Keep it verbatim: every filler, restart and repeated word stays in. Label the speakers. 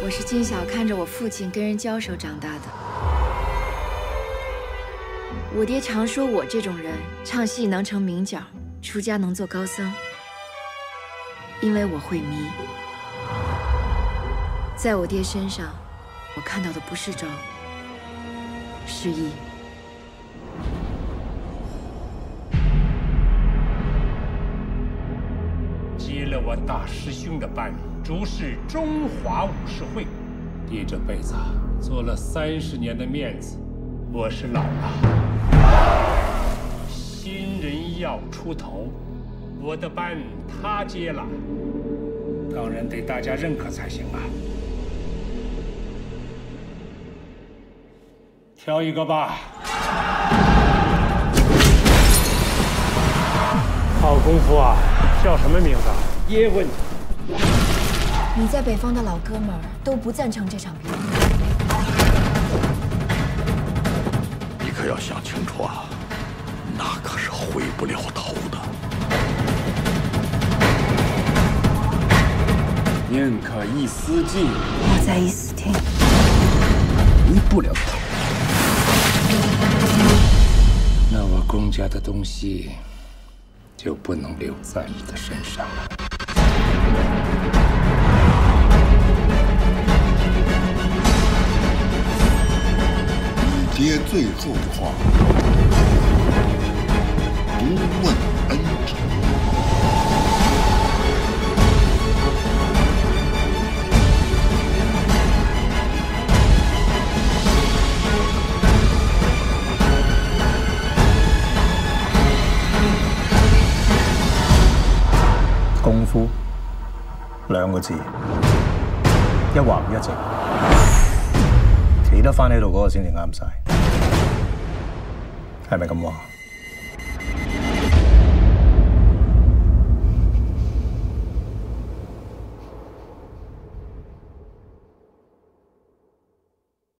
Speaker 1: 我是金小看着我父亲跟人交手长大的。我爹常说我这种人唱戏能成名角，出家能做高僧，因为我会迷。在我爹身上，我看到的不是招，是义。
Speaker 2: 接了我大师兄的班，主事中华武士会。爹这辈子做了三十年的面子，我是老了。新人要出头，我的班他接了，当然得大家认可才行啊。挑一个吧。好功夫啊！ 叫什么名字？叶问。
Speaker 1: 你在北方的老哥们儿都不赞成这场比赛。
Speaker 3: 你可要想清楚啊，那可是回不了头的。
Speaker 2: 宁可一丝进，
Speaker 1: 我在一死厅。
Speaker 3: 回不了头。
Speaker 2: 那我公家的东西。 就不能留在你的身上了。
Speaker 3: 你爹最后的话，不问恩仇。
Speaker 4: 功夫兩個字，一橫一直，企得翻喺度嗰個先至啱晒，係咪咁話？